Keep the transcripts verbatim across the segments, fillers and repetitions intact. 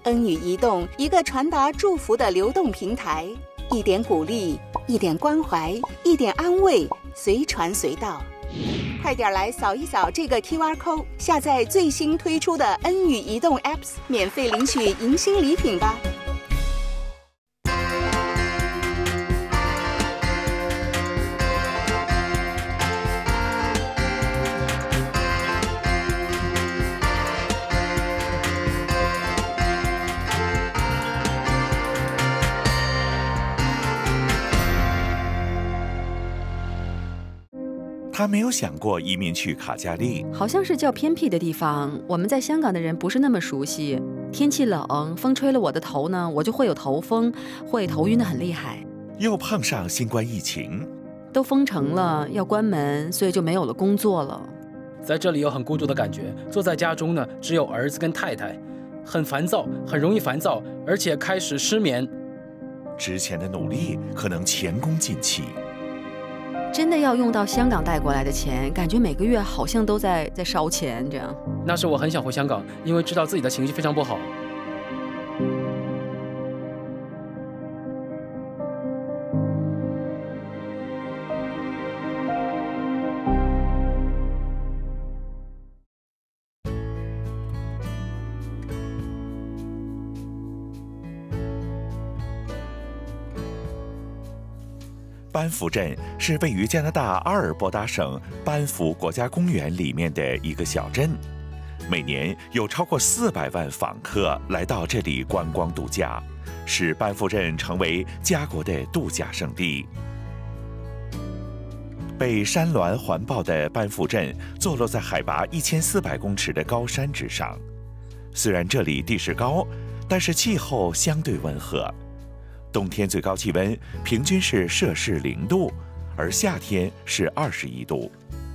恩语移动，一个传达祝福的流动平台，一点鼓励，一点关怀，一点安慰，随传随到。快点来扫一扫这个 Q R code， 下载最新推出的恩语移动 Apps， 免费领取迎新礼品吧。 他没有想过移民去卡加利， 好像是较偏僻的地方，我们在香港的人不是那么熟悉。天气冷，风吹了我的头呢，我就会有头风，会头晕得很厉害。 又碰上新冠疫情， 都封城了，要关门，所以就没有了工作了。 在这里有很孤独的感觉，坐在家中呢，只有儿子跟太太，很烦躁，很容易烦躁，而且开始失眠。 之前的努力可能前功尽弃。 真的要用到香港带过来的钱，感觉每个月好像都在在烧钱这样。 那时我很想回香港，因为知道自己的情绪非常不好。 班夫镇是位于加拿大阿尔伯达省班夫国家公园里面的一个小镇，每年有超过四百万访客来到这里观光度假，使班夫镇成为加国的度假胜地。被山峦环抱的班夫镇坐落在海拔一千四百公尺的高山之上，虽然这里地势高，但是气候相对温和。冬天最高气温平均是摄氏零度，而夏天是二十一度。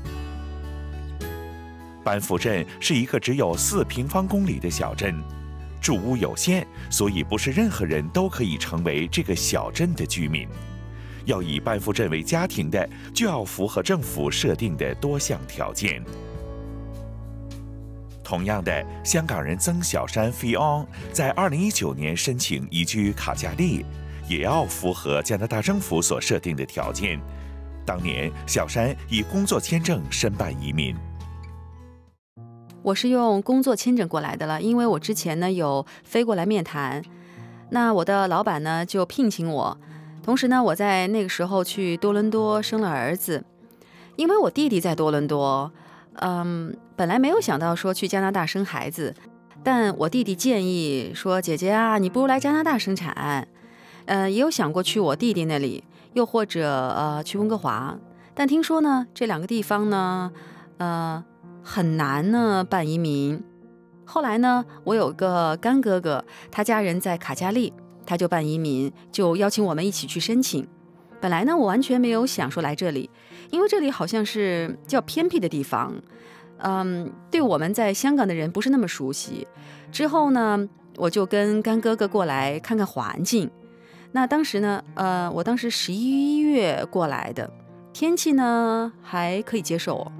班夫镇是一个只有四平方公里的小镇，住屋有限，所以不是任何人都可以成为这个小镇的居民。要以班夫镇为家庭的，就要符合政府设定的多项条件。同样的，香港人曾小山 Fion 在二零一九年申请移居卡加利，也要符合加拿大政府所设定的条件。当年，小山以工作签证申办移民。 我是用工作签证过来的了，因为我之前呢有飞过来面谈，那我的老板呢就聘请我。同时呢，我在那个时候去多伦多生了儿子，因为我弟弟在多伦多。嗯，本来没有想到说去加拿大生孩子，但我弟弟建议说：“姐姐啊，你不如来加拿大生产。”呃，也有想过去我弟弟那里，又或者呃去温哥华，但听说呢这两个地方呢，呃很难呢办移民。后来呢，我有个干哥哥，他家人在卡加利，他就办移民，就邀请我们一起去申请。本来呢，我完全没有想说来这里，因为这里好像是较偏僻的地方，嗯，对我们在香港的人不是那么熟悉。之后呢，我就跟干哥哥过来看看环境。那当时呢，呃，我当时十一月过来的，天气呢还可以接受。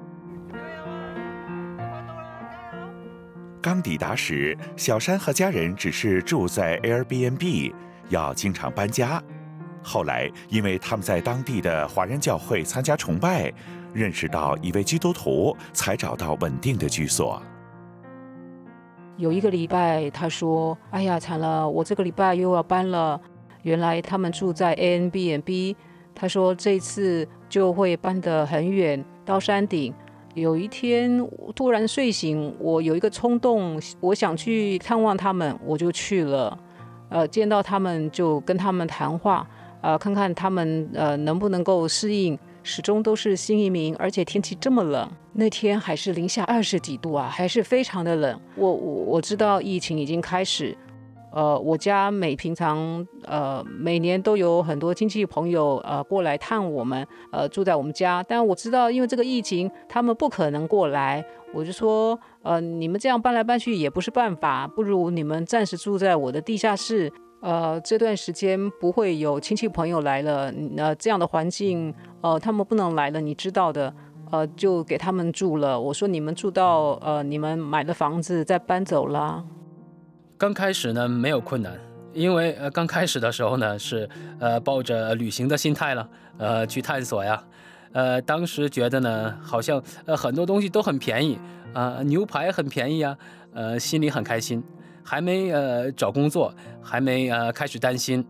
刚抵达时，小山和家人只是住在 Airbnb， 要经常搬家。后来，因为他们在当地的华人教会参加崇拜，认识到一位基督徒，才找到稳定的居所。 有一个礼拜，他说：“哎呀，惨了，我这个礼拜又要搬了。”原来他们住在 Airbnb， 他说这次就会搬得很远，到山顶。有一天突然睡醒，我有一个冲动，我想去探望他们，我就去了。呃，见到他们就跟他们谈话。呃，看看他们呃能不能够适应，始终都是新移民，而且天气这么冷，那天还是零下二十几度啊，还是非常的冷。我我我知道疫情已经开始，呃，我家每平常呃每年都有很多亲戚朋友呃过来探我们，呃住在我们家，但我知道因为这个疫情，他们不可能过来，我就说呃你们这样搬来搬去也不是办法，不如你们暂时住在我的地下室。呃，这段时间不会有亲戚朋友来了，呃，这样的环境，呃，他们不能来了，你知道的，呃，就给他们住了。我说你们住到呃，你们买了房子再搬走啦。 刚开始呢没有困难，因为呃刚开始的时候呢是呃抱着旅行的心态了，呃去探索呀。呃，当时觉得呢，好像呃很多东西都很便宜啊、呃，牛排很便宜啊，呃，心里很开心。还没呃找工作，还没呃开始担心。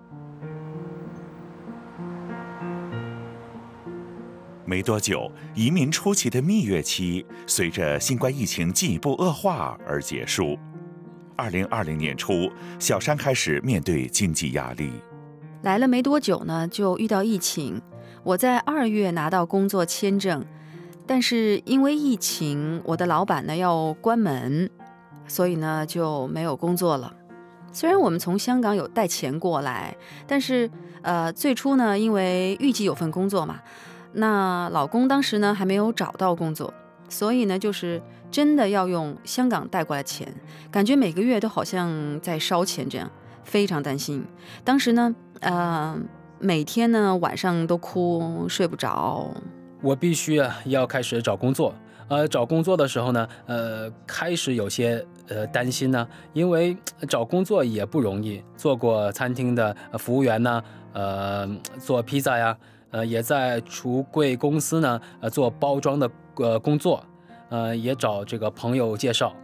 没多久，移民初期的蜜月期随着新冠疫情进一步恶化而结束。二零二零年初，小山开始面对经济压力。 来了没多久呢，就遇到疫情。我在二月拿到工作签证，但是因为疫情，我的老板呢要关门，所以呢就没有工作了。虽然我们从香港有带钱过来，但是呃最初呢，因为预计有份工作嘛，那老公当时呢还没有找到工作，所以呢就是真的要用香港带过来钱，感觉每个月都好像在烧钱这样，非常担心。当时呢，呃。每天呢晚上都哭，睡不着。 我必须啊要开始找工作。呃，找工作的时候呢，呃，开始有些呃担心呢，因为找工作也不容易。做过餐厅的服务员呢，呃，做披萨呀，呃，也在橱柜公司呢，呃，做包装的呃工作，呃，也找这个朋友介绍。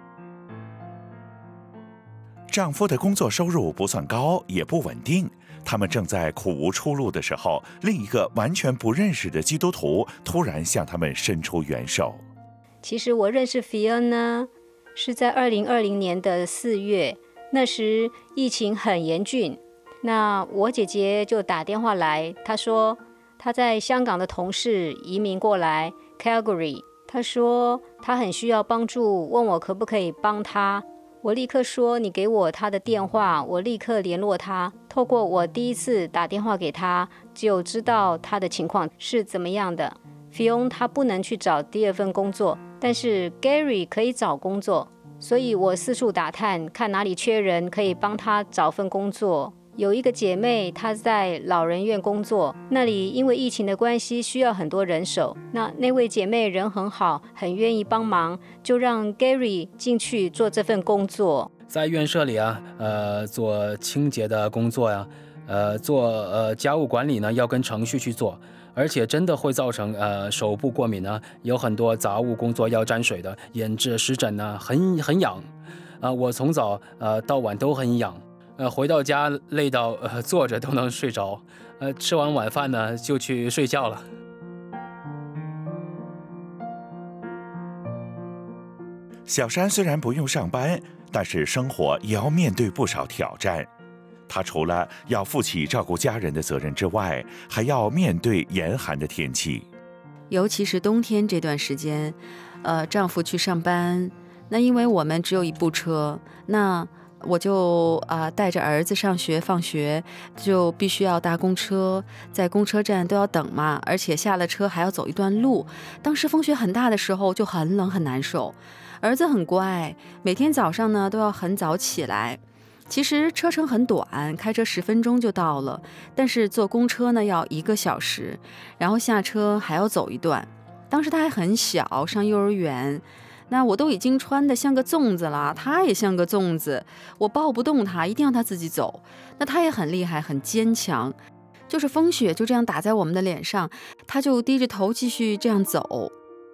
丈夫的工作收入不算高，也不稳定。他们正在苦无出路的时候，另一个完全不认识的基督徒突然向他们伸出援手。 其实我认识 Fiona 是在二零二零年的四月，那时疫情很严峻。那我姐姐就打电话来，她说她在香港的同事移民过来 Calgary， 她说她很需要帮助，问我可不可以帮她。我立刻说你给我他的电话，我立刻联络他。透过我第一次打电话给他，就知道他的情况是怎么样的。Fiona 他不能去找第二份工作，但是 Gary 可以找工作，所以我四处打探，看哪里缺人，可以帮他找份工作。有一个姐妹，她在老人院工作，那里因为疫情的关系需要很多人手。那那位姐妹人很好，很愿意帮忙，就让 Gary 进去做这份工作。 在院舍里啊，呃，做清洁的工作呀，呃，做呃家务管理呢，要跟程序去做，而且真的会造成呃手部过敏呢，有很多杂物工作要沾水的，引致湿疹呢，很很痒。啊、呃，我从早呃到晚都很痒。呃，回到家累到呃坐着都能睡着，呃，吃完晚饭呢就去睡觉了。 小山虽然不用上班，但是生活也要面对不少挑战。她除了要负起照顾家人的责任之外，还要面对严寒的天气。 尤其是冬天这段时间，呃，丈夫去上班，那因为我们只有一部车，那我就啊、呃、带着儿子上学放学，就必须要搭公车，在公车站都要等嘛，而且下了车还要走一段路。当时风雪很大的时候就很冷很难受。儿子很乖，每天早上呢都要很早起来。其实车程很短，开车十分钟就到了，但是坐公车呢要一个小时，然后下车还要走一段。当时他还很小，上幼儿园。那我都已经穿得像个粽子了，他也像个粽子，我抱不动他，一定要他自己走。那他也很厉害，很坚强，就是风雪就这样打在我们的脸上，他就低着头继续这样走。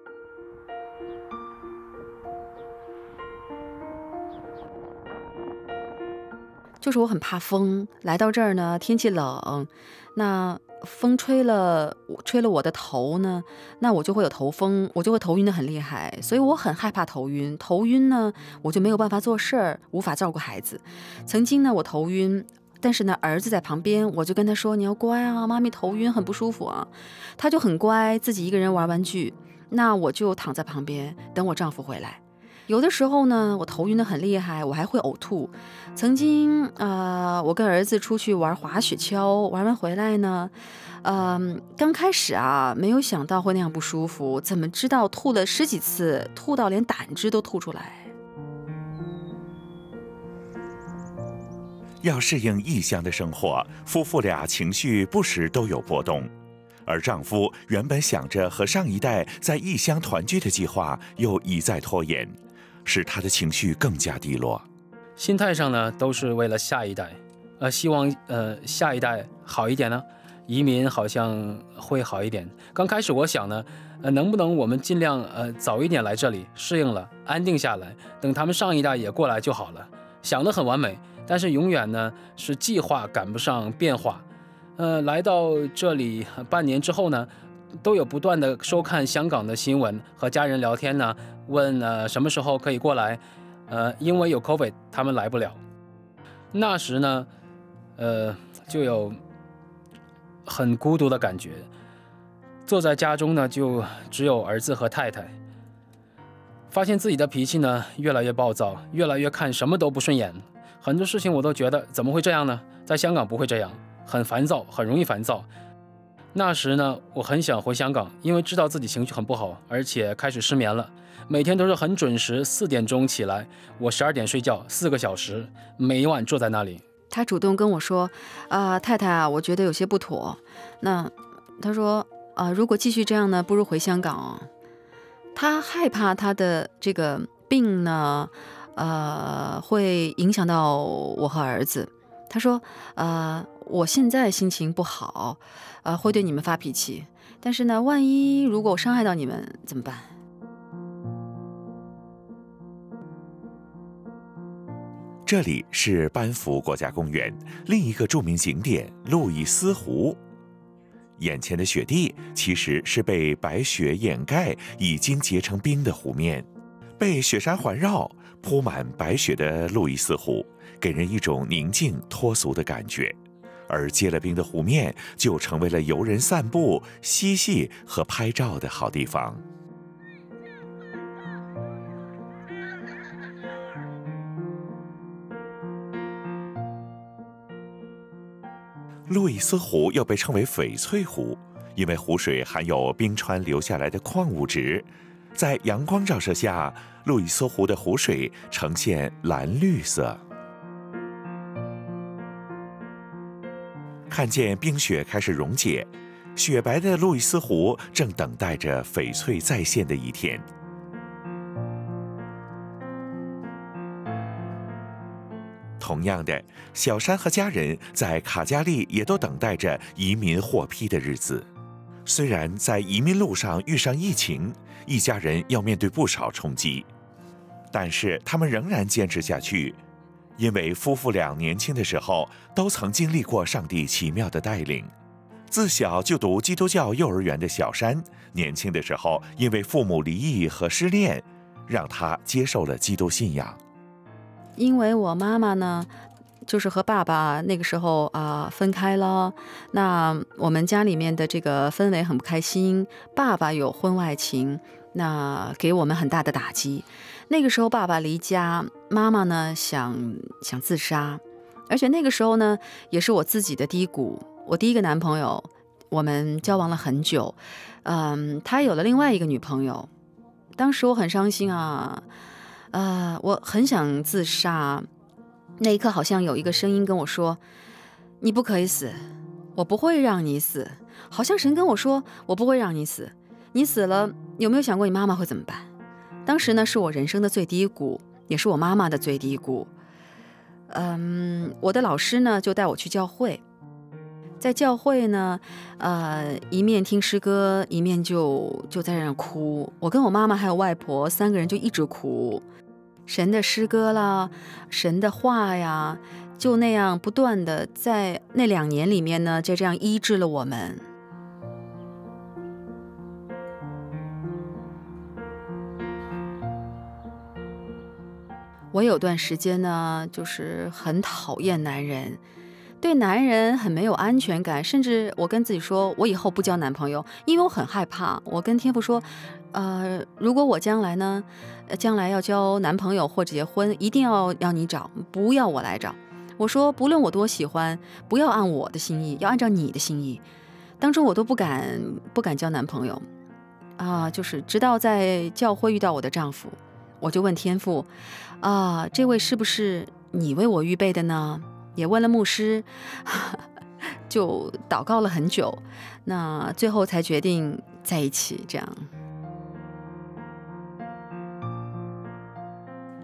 就是我很怕风，来到这儿呢，天气冷，那风吹了吹了我的头呢，那我就会有头风，我就会头晕得很厉害，所以我很害怕头晕。头晕呢，我就没有办法做事儿，无法照顾孩子。曾经呢，我头晕，但是呢，儿子在旁边，我就跟他说：“你要乖啊，妈咪头晕，很不舒服啊。”他就很乖，自己一个人玩玩具。那我就躺在旁边等我丈夫回来。有的时候呢，我头晕得很厉害，我还会呕吐。曾经呃，我跟儿子出去玩滑雪橇，玩完回来呢，呃，刚开始啊，没有想到会那样不舒服，怎么知道吐了十几次，吐到连胆汁都吐出来。 要适应异乡的生活，夫妇俩情绪不时都有波动。而丈夫原本想着和上一代在异乡团聚的计划，又一再拖延，使他的情绪更加低落。 心态上呢都是为了下一代，呃，希望呃下一代好一点呢，移民好像会好一点。刚开始我想呢，呃，能不能我们尽量呃早一点来这里，适应了，安定下来，等他们上一代也过来就好了。想得很完美，但是永远呢是计划赶不上变化。呃，来到这里半年之后呢，都有不断的收看香港的新闻，和家人聊天呢，问呃什么时候可以过来。呃，因为有 COVID， 他们来不了。那时呢，呃，就有很孤独的感觉。坐在家中呢，就只有儿子和太太。发现自己的脾气呢越来越暴躁，越来越看什么都不顺眼。很多事情我都觉得怎么会这样呢？在香港不会这样，很烦躁，很容易烦躁。那时呢，我很想回香港，因为知道自己情绪很不好，而且开始失眠了。每天都是很准时，四点钟起来，我十二点睡觉，四个小时，每一晚坐在那里。 他主动跟我说：“啊、呃，太太啊，我觉得有些不妥。”那他说：“啊、呃，如果继续这样呢，不如回香港哦。”他害怕他的这个病呢，呃，会影响到我和儿子。他说：“呃，我现在心情不好，呃，会对你们发脾气。但是呢，万一如果我伤害到你们怎么办？” 这里是班夫国家公园另一个著名景点路易斯湖。眼前的雪地其实是被白雪掩盖、已经结成冰的湖面，被雪山环绕、铺满白雪的路易斯湖，给人一种宁静脱俗的感觉。而结了冰的湖面就成为了游人散步、嬉戏和拍照的好地方。路易斯湖又被称为翡翠湖，因为湖水含有冰川留下来的矿物质，在阳光照射下，路易斯湖的湖水呈现蓝绿色。看见冰雪开始溶解，雪白的路易斯湖正等待着翡翠再现的一天。同样的，小山和家人在卡加利也都等待着移民获批的日子。虽然在移民路上遇上疫情，一家人要面对不少冲击，但是他们仍然坚持下去，因为夫妇俩年轻的时候都曾经历过上帝奇妙的带领。自小就读基督教幼儿园的小山，年轻的时候因为父母离异和失恋，让他接受了基督信仰。 因为我妈妈呢，就是和爸爸那个时候啊、呃、分开了，那我们家里面的这个氛围很不开心，爸爸有婚外情，那给我们很大的打击。那个时候爸爸离家，妈妈呢想想自杀，而且那个时候呢也是我自己的低谷。我第一个男朋友，我们交往了很久，嗯，他有了另外一个女朋友，当时我很伤心啊。呃，我很想自杀，那一刻好像有一个声音跟我说：“你不可以死，我不会让你死。”好像神跟我说：“我不会让你死，你死了，有没有想过你妈妈会怎么办？”当时呢，是我人生的最低谷，也是我妈妈的最低谷。嗯，我的老师呢就带我去教会，在教会呢，呃，一面听诗歌，一面就就在那儿哭。我跟我妈妈还有外婆三个人就一直哭。神的诗歌啦，神的话呀，就那样不断的在那两年里面呢，就这样医治了我们。我有段时间呢，就是很讨厌男人，对男人很没有安全感，甚至我跟自己说，我以后不交男朋友，因为我很害怕。我跟天父说，呃，如果我将来呢，将来要交男朋友或结婚，一定要要你找，不要我来找。我说，不论我多喜欢，不要按我的心意，要按照你的心意。当中我都不敢不敢交男朋友啊，就是直到在教会遇到我的丈夫，我就问天父啊，这位是不是你为我预备的呢？也问了牧师，就祷告了很久，那最后才决定在一起。这样，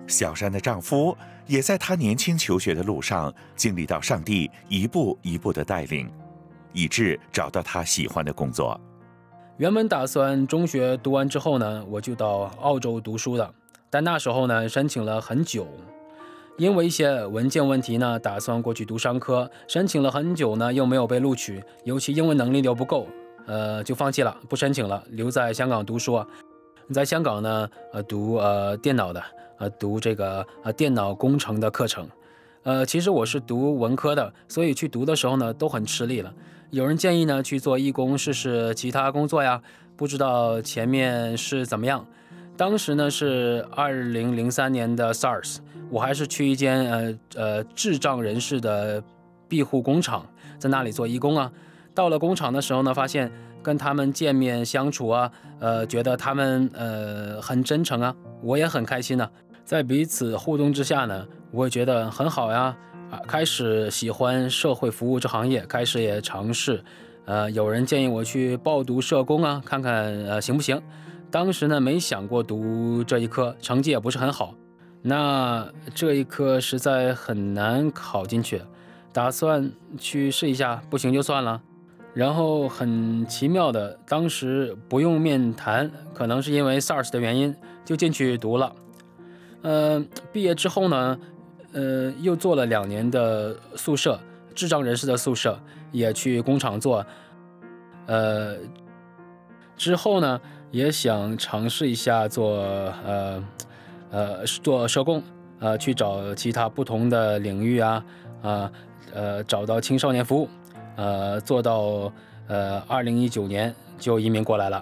小珊的丈夫也在她年轻求学的路上经历到上帝一步一步的带领，以致找到她喜欢的工作。 原本打算中学读完之后呢，我就到澳洲读书的，但那时候呢，申请了很久，因为一些文件问题呢，打算过去读商科，申请了很久呢，又没有被录取，尤其英文能力又不够，呃，就放弃了，不申请了，留在香港读书啊。在香港呢，呃，读呃电脑的，呃，读这个呃电脑工程的课程。呃，其实我是读文科的，所以去读的时候呢，都很吃力了。有人建议呢去做义工，试试其他工作呀，不知道前面是怎么样。当时呢是二零零三年的 SARS， 我还是去一间呃呃智障人士的庇护工厂，在那里做义工啊。到了工厂的时候呢，发现跟他们见面相处啊，呃，觉得他们呃很真诚啊，我也很开心呢、啊。在彼此互动之下呢，我也觉得很好呀。啊，开始喜欢社会服务这行业，开始也尝试，呃，有人建议我去报读社工啊，看看呃行不行。当时呢没想过读这一科，成绩也不是很好，那这一科实在很难考进去，打算去试一下，不行就算了。然后很奇妙的，当时不用面谈，可能是因为 SARS 的原因，就进去读了。呃，毕业之后呢，呃，又做了两年的宿舍，智障人士的宿舍，也去工厂做。呃，之后呢，也想尝试一下做呃呃做社工，呃，去找其他不同的领域啊，啊 呃, 呃找到青少年服务，呃，做到呃二零一九年就移民过来了。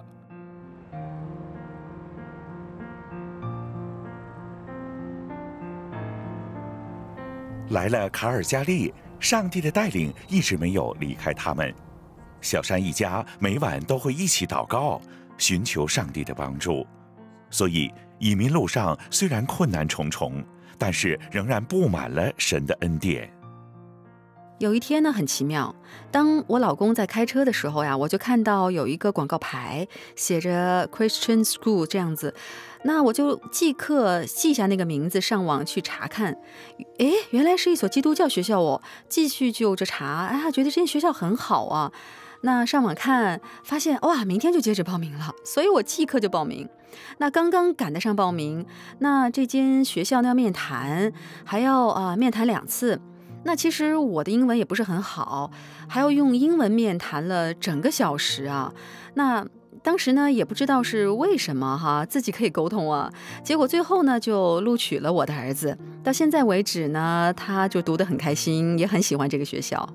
来了卡尔加利，上帝的带领一直没有离开他们。小珊一家每晚都会一起祷告，寻求上帝的帮助。所以移民路上虽然困难重重，但是仍然布满了神的恩典。 有一天呢，很奇妙，当我老公在开车的时候呀，我就看到有一个广告牌写着 Christian School 这样子，那我就即刻记下那个名字，上网去查看，诶，原来是一所基督教学校哦，继续就着查，哎呀，觉得这间学校很好啊。那上网看发现哇，明天就截止报名了，所以我即刻就报名。那刚刚赶得上报名，那这间学校要面谈，还要啊、呃、面谈两次。那其实我的英文也不是很好，还要用英文面谈了整个小时啊。那当时呢也不知道是为什么哈，自己可以沟通啊。结果最后呢就录取了我的儿子，到现在为止呢，他就读得很开心，也很喜欢这个学校。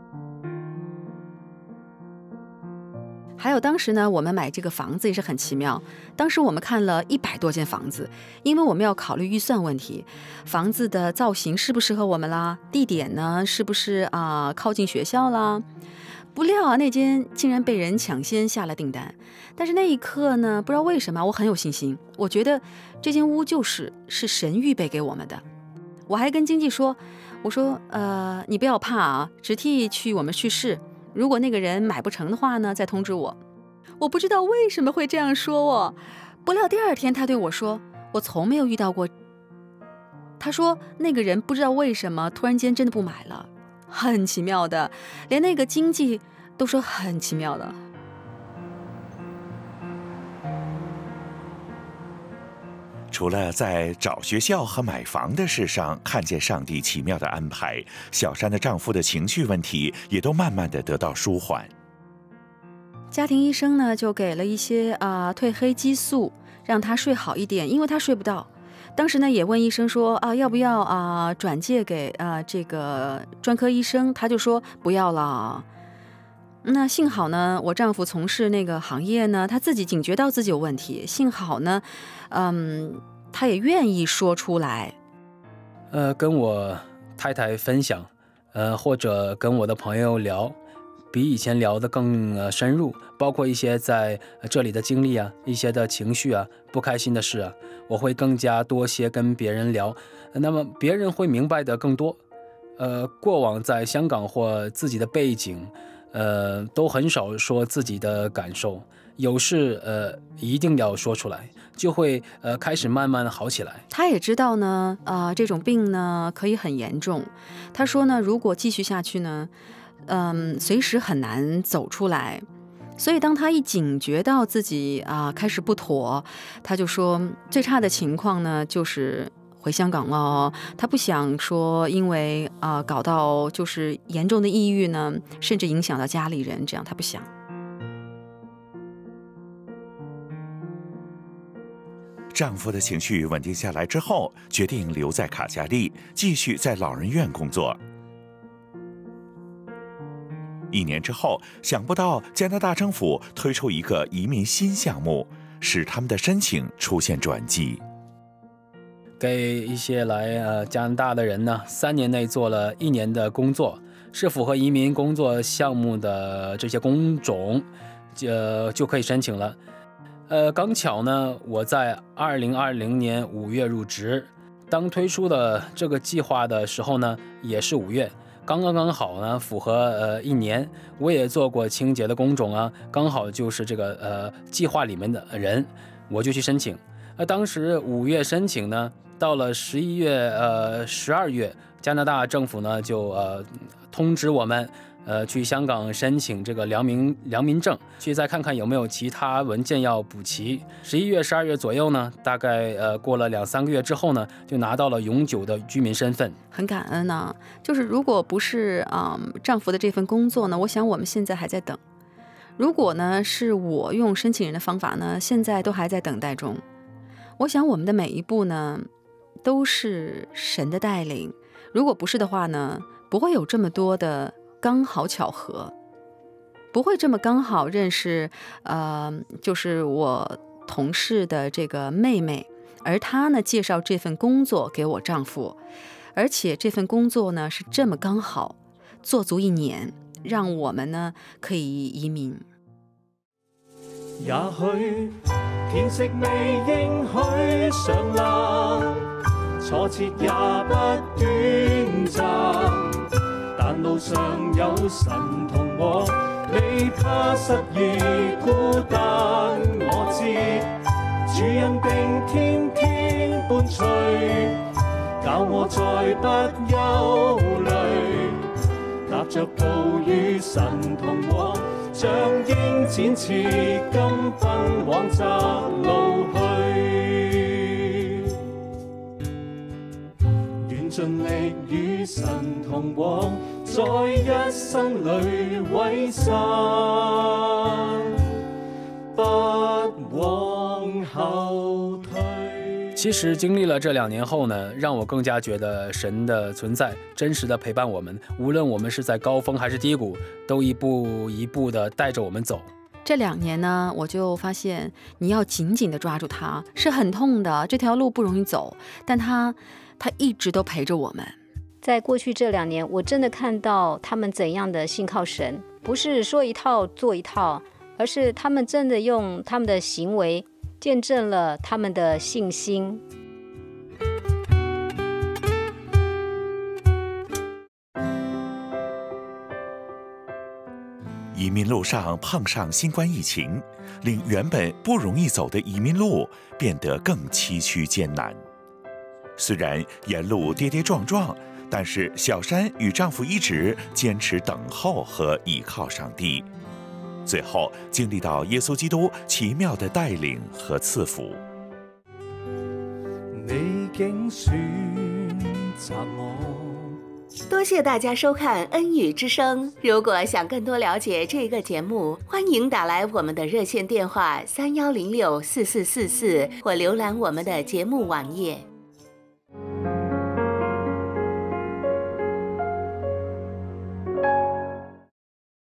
还有当时呢，我们买这个房子也是很奇妙。当时我们看了一百多间房子，因为我们要考虑预算问题，房子的造型适不适合我们啦，地点呢是不是啊、呃、靠近学校啦。不料啊，那间竟然被人抢先下了订单。但是那一刻呢，不知道为什么我很有信心，我觉得这间屋就是是神预备给我们的。我还跟经纪说，我说呃，你不要怕啊，只替去我们去试。如果那个人买不成的话呢，再通知我。我不知道为什么会这样说我，不料第二天他对我说，我从没有遇到过。他说那个人不知道为什么突然间真的不买了，很奇妙的，连那个经纪都说很奇妙的。 除了在找学校和买房的事上看见上帝奇妙的安排，小珊的丈夫的情绪问题也都慢慢的得到舒缓。 家庭医生呢就给了一些啊、呃、褪黑激素，让他睡好一点，因为他睡不到。当时呢也问医生说啊要不要啊、呃、转介给啊、呃、这个专科医生，他就说不要了。那幸好呢，我丈夫从事那个行业呢，他自己警觉到自己有问题，幸好呢，嗯，他也愿意说出来， 呃，跟我太太分享，呃，或者跟我的朋友聊，比以前聊得更、呃、深入，包括一些在这里的经历啊，一些的情绪啊，不开心的事啊，我会更加多些跟别人聊，那么别人会明白的更多。呃，过往在香港或自己的背景。呃，都很少说自己的感受， 有事呃一定要说出来，就会呃开始慢慢好起来。 他也知道呢，啊、呃，这种病呢可以很严重。他说呢，如果继续下去呢，嗯，随时很难走出来。所以当他一警觉到自己啊、呃、开始不妥，他就说最差的情况呢就是回香港了哦。他不想说因为啊、呃、搞到就是严重的抑郁呢，甚至影响到家里人，这样他不想。 丈夫的情绪稳定下来之后，决定留在卡加利，继续在老人院工作。一年之后，想不到加拿大政府推出一个移民新项目，使他们的申请出现转机。 给一些来呃加拿大的人呢，三年内做了一年的工作，是符合移民工作项目的这些工种，呃就可以申请了。呃，刚巧呢，我在二零二零年五月入职，当推出的这个计划的时候呢，也是五月，刚刚刚好呢，符合呃一年。我也做过清洁的工种啊，刚好就是这个呃计划里面的人，我就去申请。呃，当时五月申请呢，到了十一月呃十二月，加拿大政府呢就呃通知我们。呃，去香港申请这个良民良民证，去再看看有没有其他文件要补齐。十一月、十二月左右呢，大概呃过了两三个月之后呢，就拿到了永久的居民身份。 很感恩呢、啊，就是如果不是啊、嗯、丈夫的这份工作呢，我想我们现在还在等。如果呢是我用申请人的方法呢，现在都还在等待中。我想我们的每一步呢，都是神的带领。如果不是的话呢，不会有这么多的。刚好巧合，不会这么刚好认识，呃，就是我同事的这个妹妹，而她呢介绍这份工作给我丈夫，而且这份工作呢是这么刚好，做足一年，让我们呢可以移民。 也許天色未應許上冷，挫折也不短暫。但路上有神同我，你怕失意孤單，我知主恩定天天伴隨，教我再不憂慮，踏着步與神同往，像鷹展翅金奔往窄路去，願盡力與神同往。在一生裏毀散，不往後退。 其實經歷了這兩年後呢，讓我更加覺得神的存在真實的陪伴我們，無論我們是在高峰還是低谷，都一步一步的帶着我們走。 這兩年呢，我就發現你要緊緊的抓住它，是很痛的，這條路不容易走，但它它一直都陪着我們。 在過去這兩年，我真的看到他們怎樣的信靠神，不是說一套做一套，而是他們真的用他們的行為見證了他們的信心。 移民路上碰上新冠疫情，令原本不容易走的移民路變得更崎嶇艱難。雖然沿路跌跌撞撞，但是小珊與丈夫一直堅持等候和依靠上帝，最後經歷到耶穌基督奇妙的帶領和賜福。 你竟選擇我。 多謝大家收看恩語之聲。如果想更多了解這個節目，歡迎打來我們的熱線電話三幺零六四四四四，或瀏覽我們的節目網頁。